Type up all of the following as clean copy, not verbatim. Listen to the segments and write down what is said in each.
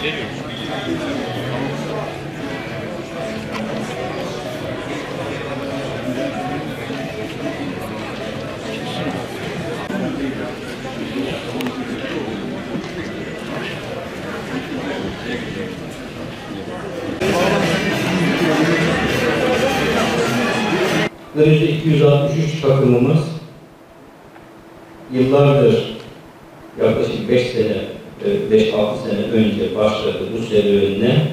Veriyoruz. Derece 263 takımımız yıllardır, yaklaşık 5 sene, 5-6 sene önce başladı bu serüvenine.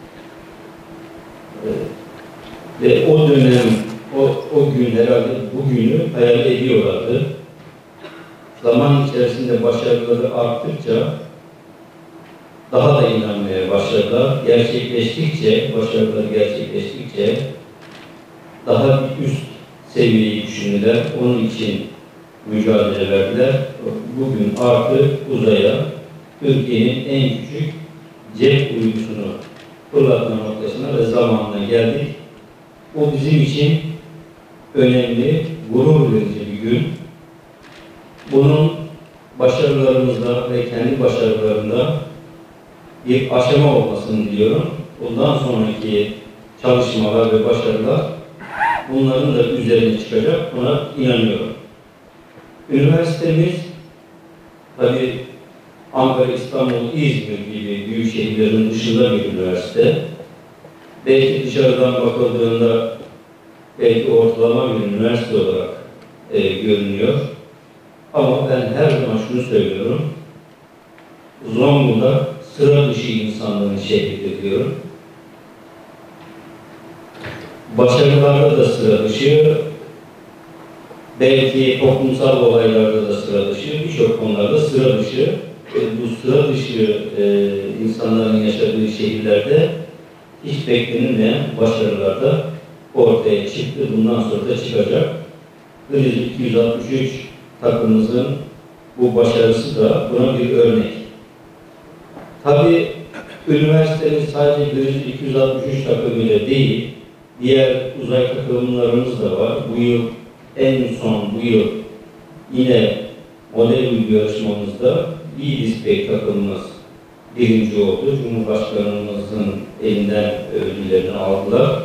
Ve o dönem, o gün herhalde bugünü hayal ediyorlardı. Zaman içerisinde başarıları arttıkça daha da inanmaya başladılar. Başarıları gerçekleştikçe daha bir üst seviyeyi düşündüler. Onun için mücadele verdiler. Bugün artık uzaya Türkiye'nin en küçük cep uydusunu fırlatma noktasına ve zamanına geldik. O bizim için önemli, gurur verici bir gün. Bunun başarılarımızda ve kendi başarılarında bir aşama olmasını diliyorum. Bundan sonraki çalışmalar ve başarılar bunların da üzerine çıkacak, buna inanıyorum. Üniversitemiz, tabii Ankara, İstanbul, İzmir gibi büyük şehirlerin dışında bir üniversite. Belki dışarıdan bakıldığında belki ortalama bir üniversite olarak görünüyor. Ama ben her zaman şunu söylüyorum, Zonguldak sıra dışı insanların şehridir diyorum. Başarılarda da sıra dışı, belki toplumsal olaylarda da sıra dışı, birçok konularda sıra dışı. Bu sıra dışı insanların yaşadığı şehirlerde hiç beklenilmeyen başarılar da ortaya çıktı. Bundan sonra da çıkacak. Kriz 263 takımımızın bu başarısı da buna bir örnek. Tabii üniversitenin sadece Kriz 263 takımıyla değil, diğer uzay takımlarımız da var. Bu yıl bu yıl yine model uydu yarışmamızda B-Display takımımız birinci oldu. Cumhurbaşkanımızın elinden ödüllerini aldılar.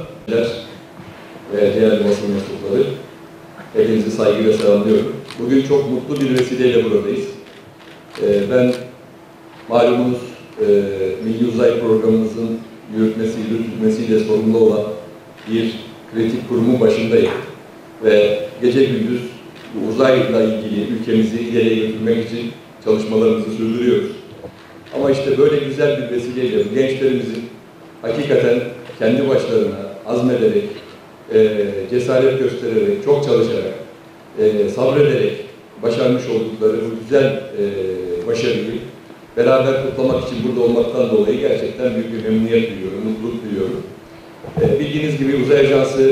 Değerli basın mensupları, hepinizi saygıyla selamlıyorum. Bugün çok mutlu bir vesileyle buradayız. Ben malumunuz Milli Uzay Programımızın yürütmesiyle sorumlu olan bir kritik kurumun başındayım. Ve gece gündüz uzayla ilgili ülkemizi ileriye götürmek için çalışmalarımızı sürdürüyoruz. Ama işte böyle güzel bir vesileyle gençlerimizin hakikaten kendi başlarına azmederek, cesaret göstererek, çok çalışarak, sabrederek başarmış oldukları bu güzel başarıyı beraber kutlamak için burada olmaktan dolayı gerçekten büyük bir memnuniyet duyuyorum, mutluluk duyuyorum. Bildiğiniz gibi Uzay Ajansı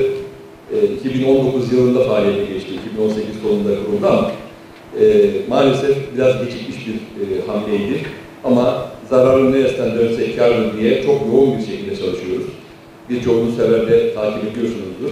2019 yılında faaliyete geçti, 2018 sonunda kuruldu ama maalesef biraz gecikmiş bir hamleydi. Ama zararın neresinden dönsek kârdır diye çok yoğun bir şekilde çalışıyoruz. Birçoğunuz severle takip ediyorsunuzdur.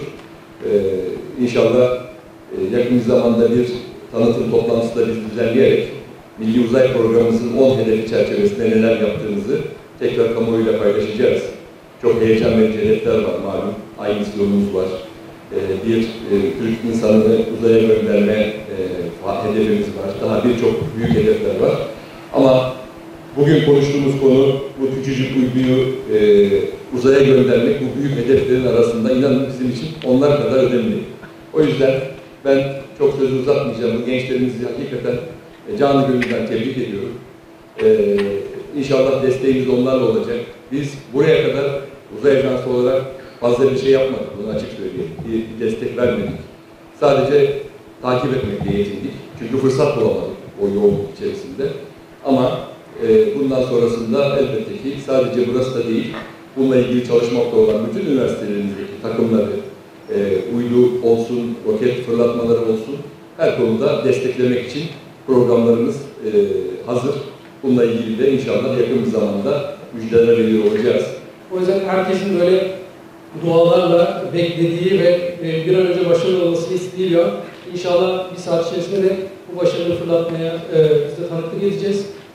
İnşallah yakın zamanda bir tanıtım toplantısı da biz düzenleyerek Milli Uzay Programımızın 10 hedefi çerçevesinde neler yaptığımızı tekrar kamuoyuyla paylaşacağız. Çok heyecan verici hedefler var malum. Ay misyonumuz var. Bir Türk insanını uzaya gönderme hedefimiz var. Daha birçok büyük hedefler var. Ama bugün konuştuğumuz konu bu küçücük uyduyu uzaya göndermek, bu büyük hedeflerin arasında inanın bizim için onlar kadar önemli. O yüzden ben çok sözü uzatmayacağım. Bu gençlerimizi hakikaten canı gönülden tebrik ediyorum. İnşallah desteğimiz onlarla olacak. Biz buraya kadar Uzay Ajansı olarak fazla bir şey yapmadık, bunu açık söyleyeyim. Bir destek vermedik. Sadece takip etmekle yetindik. Çünkü fırsat bulamadık o yoğunluk içerisinde. Ama bundan sonrasında elbette ki sadece burası da değil, bununla ilgili çalışmakta olan bütün üniversitelerimizdeki takımları, uydu olsun, roket fırlatmaları olsun, her konuda desteklemek için programlarımız hazır. Bununla ilgili de inşallah yakın bir zamanda müjdeler veriyor olacağız. O yüzden herkesin böyle dualarla beklediği ve bir an önce başarılı olmasını isteyiliyor. İnşallah bir saat içerisinde de bu başarılı fırlatmaya biz de tanıklık edeceğiz.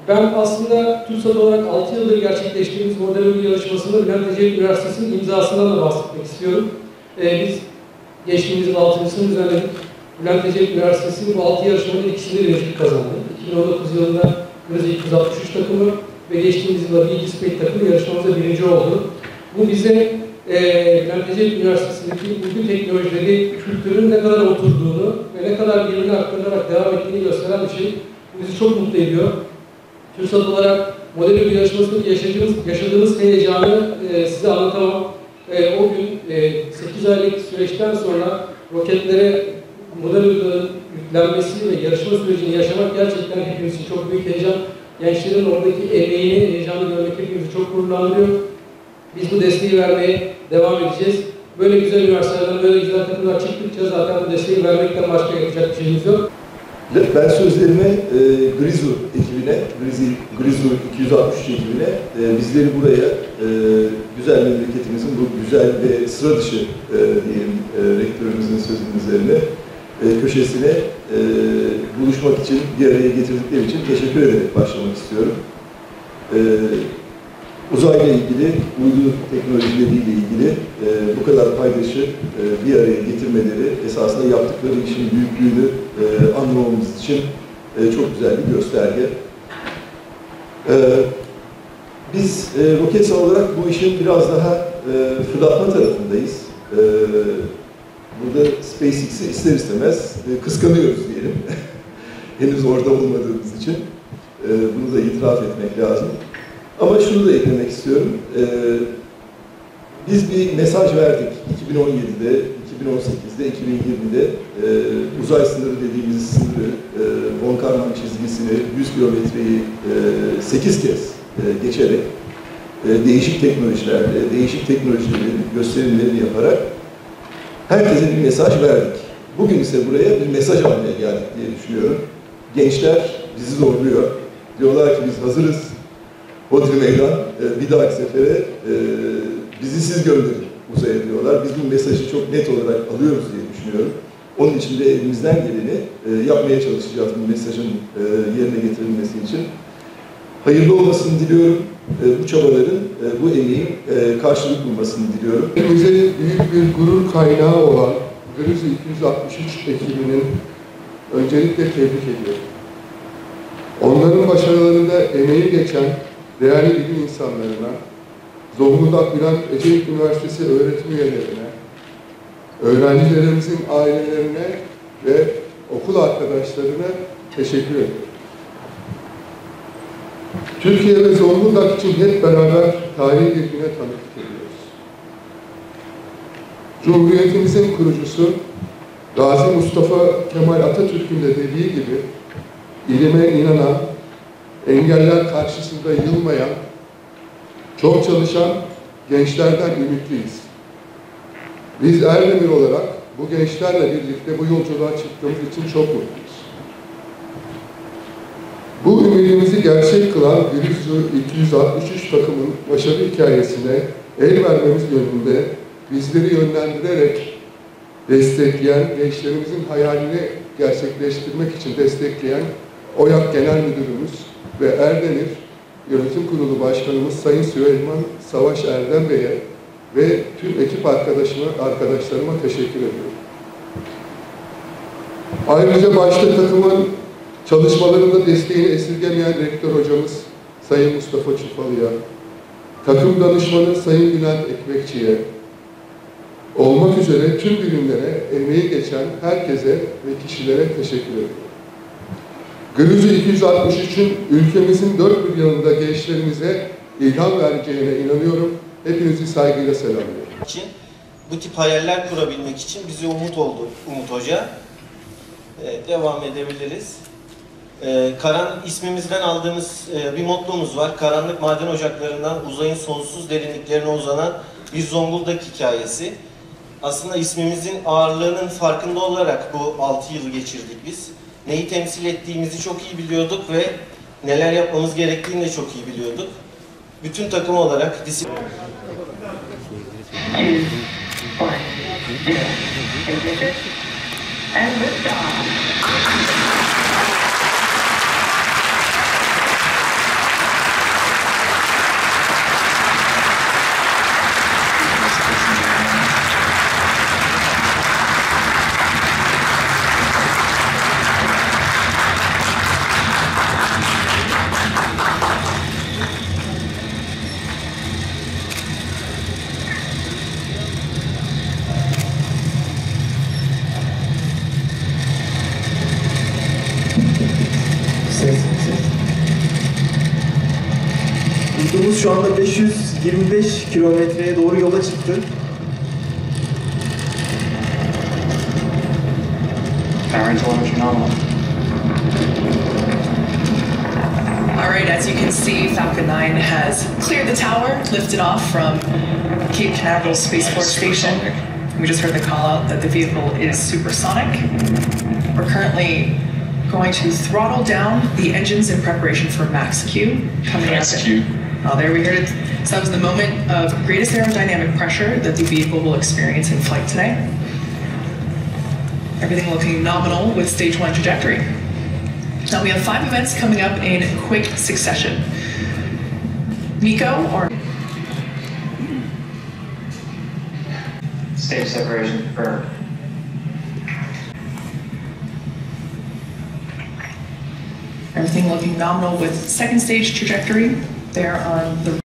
Ben aslında TÜRSAT olarak 6 yıldır gerçekleştirdiğimiz model ödül yarışmasında Bülent Ecevit Üniversitesi'nin imzasından da bahsetmek istiyorum. Biz geçtiğimiz yıl 6.sını düzenledik. Bülent Ecevit Üniversitesi bu 6 yarışmanın ikisini birincilik kazandı. 2019 yılında Gırızı 263 takımı ve geçtiğimiz yılda Bilgi Spek takımı yarışmamızda birinci oldu. Bu bize Bülent Ecevit Üniversitesi'ndeki bugün teknolojileri, kültürün ne kadar oturduğunu ve ne kadar birbirine aktararak devam ettiğini gösteren bir şey. Bu bizi çok mutlu ediyor. TÜRSAT olarak model ödül yarışmasında yaşadığımız heyecanı size anlatamam. O gün 8 aylık süreçten sonra roketlere model ödüllerin yüklenmesi ve yarışma sürecini yaşamak gerçekten hepimiz için çok büyük heyecan. Gençlerin oradaki emeğini, heyecanı görmek hepimizi çok gururlandırıyor. Biz bu desteği vermeye devam edeceğiz. Böyle güzel üniversitelerden, böyle güzel takımlar çıktıkça zaten bu desteği vermekten başka yapacak bir şeyimiz yok. Ben sözlerimi Grizu ekibine, Grizu 263 ekibine, bizleri buraya güzel memleketimizin bu güzel ve sıra dışı diyelim rektörümüzün sözünün üzerine köşesine buluşmak için, bir araya getirdikleri için teşekkür ederek başlamak istiyorum. Uzayla ilgili, uydu teknolojileriyle ilgili bu kadar paydaşı bir araya getirmeleri esasında yaptıkları işin büyüklüğünü anlamamız için çok güzel bir gösterge. Biz Roketsan olarak bu işin biraz daha fırlatma tarafındayız. Burada SpaceX'i ister istemez kıskanıyoruz diyelim. Henüz orada olmadığımız için bunu da itiraf etmek lazım. Ama şunu da eklemek istiyorum. Biz bir mesaj verdik 2017'de, 2018'de, 2020'de uzay sınırı dediğimiz sınırı, von Karman çizgisini, 100 kilometreyi 8 kez geçerek değişik teknolojilerle, değişik teknolojilerin gösterimlerini yaparak herkese bir mesaj verdik. Bugün ise buraya bir mesaj almaya geldik diye düşünüyorum. Gençler bizi zorluyor. Diyorlar ki biz hazırız. Hodri meydan, bir dahaki sefere bizi siz gönderin uzaya diyorlar. Biz bu mesajı çok net olarak alıyoruz diye düşünüyorum. Onun için de elimizden geleni yapmaya çalışacağız bu mesajın yerine getirilmesi için. Hayırlı olmasını diliyorum. Bu çabaların, bu emeğin karşılık bulmasını diliyorum. Bize büyük bir gurur kaynağı olan Gırızı 263 ekibinin öncelikle tebrik ediyorum. Onların başarılarında emeği geçen değerli bilim insanlarına, Zonguldak Bülent Ecevit Üniversitesi öğretim üyelerine, öğrencilerimizin ailelerine ve okul arkadaşlarına teşekkür ediyorum. Türkiye ve Zonguldak için hep beraber tarihi bir güne tanıklık ediyoruz. Cumhuriyetimizin kurucusu Gazi Mustafa Kemal Atatürk'ün de dediği gibi ilime inanan, engeller karşısında yılmayan, çok çalışan gençlerden ümitliyiz. Biz Erdemir olarak bu gençlerle birlikte bu yolculuğa çıktığımız için çok mutluyuz. Bu ümidimizi gerçek kılan Gırızı 263 takımın başarı hikayesine el vermemiz yönünde bizleri yönlendirerek destekleyen, gençlerimizin hayalini gerçekleştirmek için destekleyen OYAK Genel Müdürümüz ve Erdemir Yönetim Kurulu Başkanımız Sayın Süleyman Savaş Erdem Bey'e ve tüm ekip arkadaşlarıma teşekkür ediyorum. Ayrıca başta takımın çalışmalarında desteğini esirgemeyen rektör hocamız Sayın Mustafa Çufalı'ya, takım danışmanı Sayın Bülent Ekmekçi'ye, olmak üzere tüm birimlere emeği geçen herkese ve kişilere teşekkür ediyorum. Gırızı 263'ün ülkemizin dört bir yanında gençlerimize ilham vereceğine inanıyorum. Hepinizi saygıyla selamlıyorum. Bu tip hayaller kurabilmek için bize umut oldu Umut Hoca. Devam edebiliriz. İsmimizden aldığımız bir mottomuz var. Karanlık maden ocaklarından uzayın sonsuz derinliklerine uzanan bir Zonguldak hikayesi. Aslında ismimizin ağırlığının farkında olarak bu 6 yılı geçirdik biz. Neyi temsil ettiğimizi çok iyi biliyorduk ve neler yapmamız gerektiğini de çok iyi biliyorduk. Bütün takım olarak disiplin... And lift off. Uçtuğumuz şu anda 525 kilometreye doğru yola çıktı. Alright, as you can see, Falcon 9 has cleared the tower, lifted off from Cape Canaveral Space Force Station. We just heard the call out that the vehicle is supersonic. We're currently going to throttle down the engines in preparation for Max Q coming up. Oh, there we heard it. So that was the moment of greatest aerodynamic pressure that the vehicle will experience in flight today. Everything looking nominal with stage 1 trajectory. Now we have 5 events coming up in quick succession. Nico or stage separation confirmed. Everything looking nominal with second stage trajectory there on the